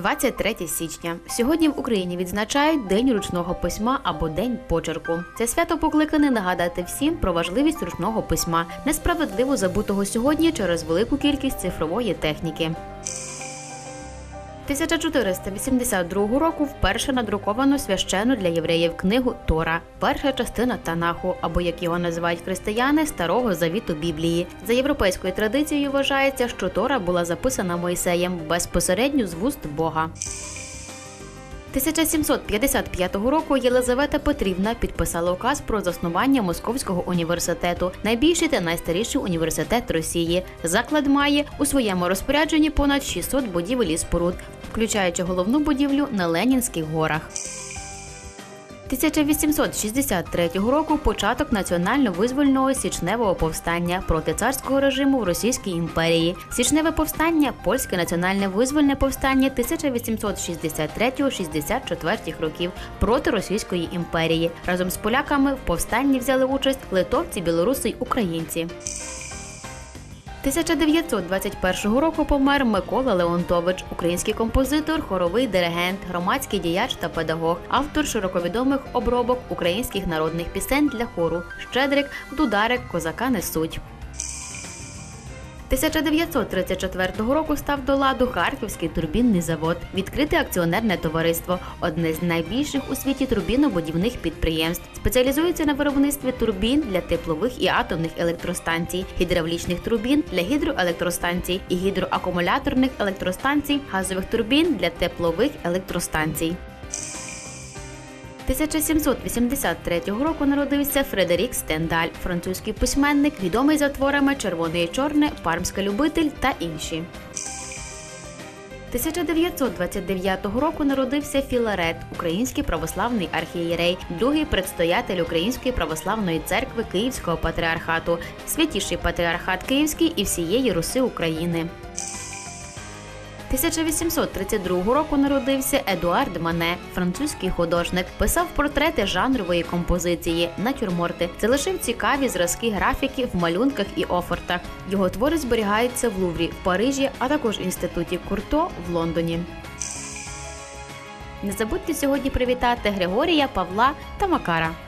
23 січня. Сьогодні в Україні відзначають День ручного письма або День почерку. Це свято покликане нагадати всім про важливість ручного письма, несправедливо забутого сьогодні через велику кількість цифрової техніки. 1482 року вперше надруковано священну для євреїв книгу Тора, перша частина Танаху, або, як його називають християни, Старого Завіту Біблії. За європейською традицією вважається, що Тора була записана Мойсеєм безпосередньо з вуст Бога. 1755 року Єлизавета Петрівна підписала указ про заснування Московського університету, найбільший та найстаріший університет Росії. Заклад має у своєму розпорядженні понад 600 будівель і споруд, включаючи головну будівлю на Ленінських горах. 1863 року початок національно-визвольного січневого повстання проти царського режиму в Російській імперії. Січневе повстання – польське національне визвольне повстання 1863-64 років проти Російської імперії. Разом з поляками в повстанні взяли участь литовці, білоруси й українці. 1921 року помер Микола Леонтович, український композитор, хоровий диригент, громадський діяч та педагог, автор широковідомих обробок українських народних пісень для хору «Щедрик», «Дударик», «Козака несуть». 1934 року став до ладу Харківський турбінний завод, відкрите акціонерне товариство, одне з найбільших у світі турбінобудівних підприємств. Спеціалізується на виробництві турбін для теплових і атомних електростанцій, гідравлічних турбін для гідроелектростанцій і гідроакумуляторних електростанцій, газових турбін для теплових електростанцій. 1783 року народився Фредерік Стендаль, французький письменник, відомий за творами «Червоне і чорне», «Пармська любитель» та інші. 1929 року народився Філарет, український православний архієрей, другий предстоятель Української православної церкви Київського патріархату, святіший патріархат Київський і всієї Руси України. 1832 року народився Едуард Мане, французький художник. Писав портрети жанрової композиції, натюрморти. Залишив цікаві зразки графіки в малюнках і офортах. Його твори зберігаються в Луврі, в Парижі, а також в інституті Курто в Лондоні. Не забудьте сьогодні привітати Григорія, Павла та Макара.